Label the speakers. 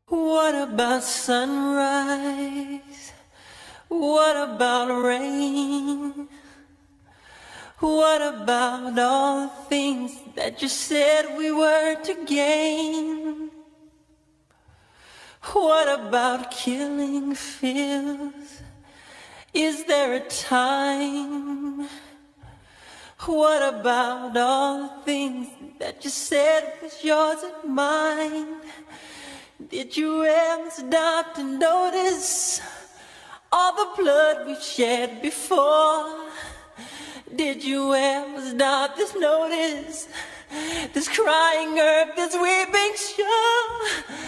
Speaker 1: What about sunrise? What about rain? What about all the things that you said we were to gain? What about killing fears? Is there a time? What about all the things that you said was yours and mine? Did you ever stop to notice all the blood we've shed before? Did you ever stop to notice this crying earth, this weeping shore?